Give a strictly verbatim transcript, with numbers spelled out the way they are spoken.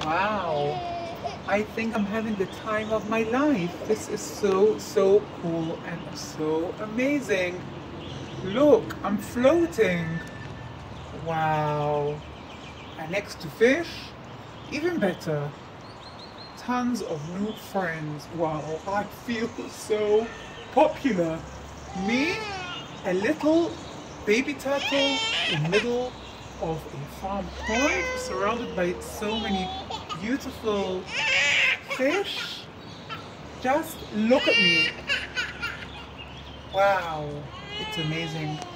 Wow, I think I'm having the time of my life. This is so, so cool and so amazing. Look, I'm floating. Wow. And next to fish, even better. Tons of new friends. Wow, I feel so popular. Me, a little baby turtle in the middle of a farm pond, surrounded by so many beautiful fish. Just look at me. Wow, it's amazing.